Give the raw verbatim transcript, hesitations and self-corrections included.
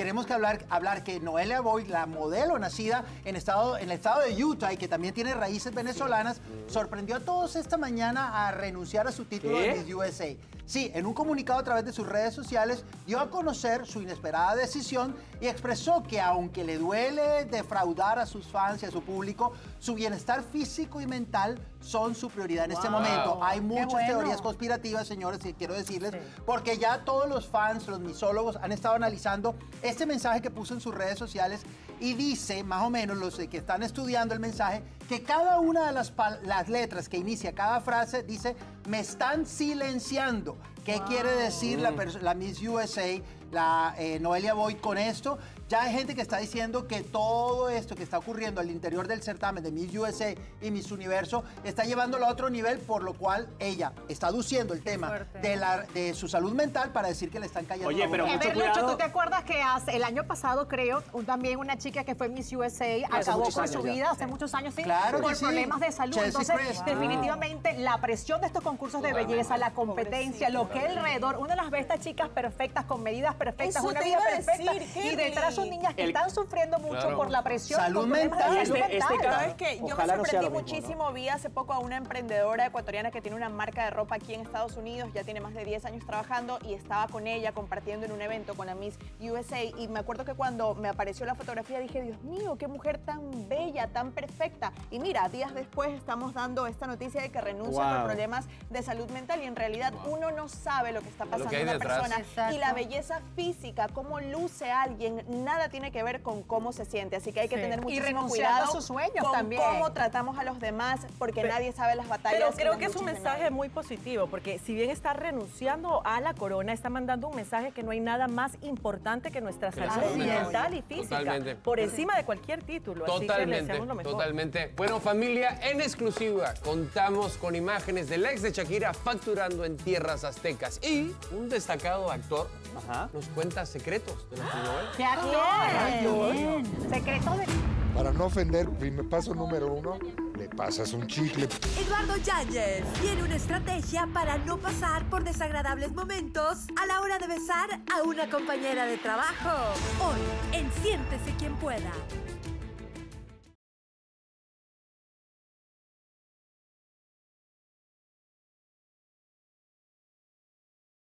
queremos que hablar, hablar que Noelia Boyd, la modelo nacida en, estado, en el estado de Utah y que también tiene raíces venezolanas, sí. sorprendió a todos esta mañana a renunciar a su título ¿Qué? de Miss U S A. Sí, en un comunicado a través de sus redes sociales dio a conocer su inesperada decisión y expresó que aunque le duele defraudar a sus fans y a su público, su bienestar físico y mental son su prioridad en wow. este momento. Hay muchas bueno. teorías conspirativas, señores, y quiero decirles, sí. porque ya todos los fans, los misólogos, han estado analizando este mensaje que puso en sus redes sociales y dice, más o menos, los que están estudiando el mensaje, que cada una de las, las letras que inicia cada frase dice, me están silenciando. ¿Qué wow. quiere decir la, la Miss U S A, la eh, Noelia Boyd con esto? Ya hay gente que está diciendo que todo esto que está ocurriendo al interior del certamen de Miss U S A y Miss Universo está llevándolo a otro nivel, por lo cual ella está aduciendo el tema de, la, de su salud mental para decir que le están cayendo. Oye, pero mucho ver, cuidado. Lucho, ¿tú te acuerdas que hace, el año pasado, creo, un, también una chica que fue Miss U S A hace acabó con su vida ya. hace muchos años, sí, claro por sí. problemas de salud? Chelsea Entonces, Chris. definitivamente, ah. la presión de estos concursos de belleza, la competencia, lo que alrededor, uno las ve a estas chicas perfectas, con medidas perfectas, Eso una vida perfecta, decir, y detrás son niñas que el... están sufriendo mucho claro. por la presión. Salud mental. Este, este, mental. claro. ¿Sabes qué? Yo Ojalá me sorprendí no sea lo mismo, muchísimo. ¿no? Vi hace poco a una emprendedora ecuatoriana que tiene una marca de ropa aquí en Estados Unidos, ya tiene más de diez años trabajando y estaba con ella compartiendo en un evento con la Miss U S A y me acuerdo que cuando me apareció la fotografía dije, Dios mío, qué mujer tan bella, tan perfecta. Y mira, días después estamos dando esta noticia de que renuncia wow. por problemas de salud mental y en realidad wow. uno no sabe lo que está pasando en una persona. Exacto. Y la belleza física, cómo luce alguien, nada tiene que ver con cómo se siente. Así que hay que sí. tener muchísimo cuidado a sus sueños con también. cómo tratamos a los demás, porque pero, nadie sabe las batallas. Pero creo que es un mensaje muy positivo, porque si bien está renunciando a la corona, está mandando un mensaje que no hay nada más importante que nuestra salud claro. mental y física, totalmente. por encima de cualquier título. Totalmente, así que lo mejor. totalmente. Bueno, familia, en exclusiva contamos con imágenes del ex de Shakira facturando en tierras aztecas y un destacado actor Ajá. nos cuenta secretos de la telenovela. ¡Qué actor! Bien. Secretos de... Para no ofender, primer paso número uno, le pasas un chicle. Eduardo Yáñez tiene una estrategia para no pasar por desagradables momentos a la hora de besar a una compañera de trabajo. Hoy, en Siéntese Quien Pueda.